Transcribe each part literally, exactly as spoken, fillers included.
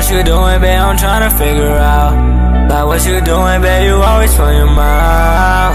what you doing, babe, I'm tryna figure out. Like what you doing, babe, you always run your mouth.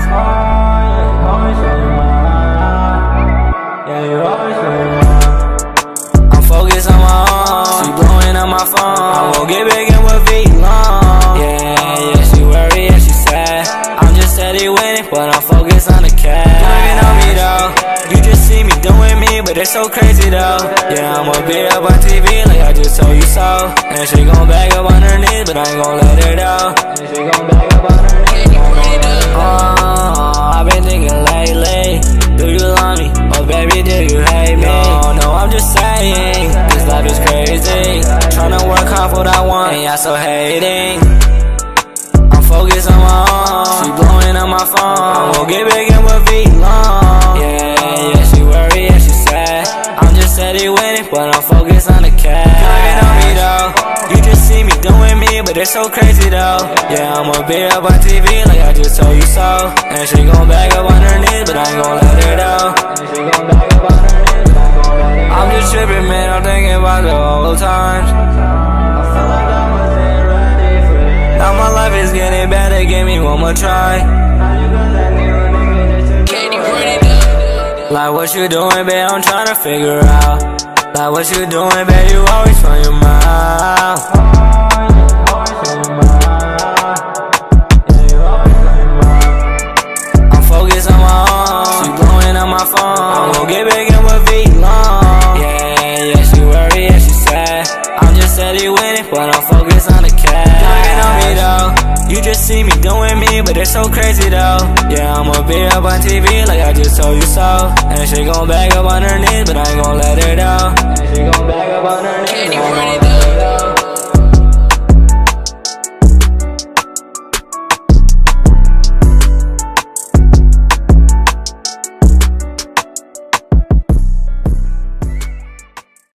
Yeah, you always run your mouth. I'm focused on my own, she blowing up my phone. I won't get big and with V long. Yeah, yeah, she worried, yeah, she sad. I'm just steady winning, but I'm focused on the cash. You ain't on me though, you just see me doing me, but it's so crazy though. Yeah, I'ma be up on T V like I just told you so. And she gon' back up on her knees, but I ain't gon' let her down. And she gon' back up on her knees, but I ain't gon' let her down. Oh, I've been thinking lately, do you love me? Oh baby, do you hate me? No, no, I'm just saying, this life is crazy. Tryna work hard for what I want, and y'all so hating. I'm focused on my own, she blowing up my phone. I won't get big and with V long. Yeah, yeah, she worried, yeah, she sad. I'm just steady winning, but I'm focused on the cash. You ain't on me though, you just see me doing me, but it's so crazy though. Yeah, I'ma be up on T V like I just told you so. And she gon' back up on her knees, but I ain't gon' let her down. And she gon' back up on her knees, but I ain't gon' let her down. I'm just tripping, man, I'm thinking about the old times. I feel like I wasn't ready for this. Now my life is getting better, give me one more try. Like what you doing, babe, I'm tryna figure out. Like what you doing, babe, you always run your mouth. I'm focused on my own, she blowing up my phone. I won't get big and with V long. Yeah, yeah, she worried, yeah, she sad. I'm just steady winning, but I'm focused on the cash. You ain't on me though, you just see me doing me, but it's so crazy though. Yeah, I'ma be up on T V like I just told you so. And she gon' back up on her knees, but I ain't gon' let her down. And she gon' back up on her knees, but I ain't gon' let her down.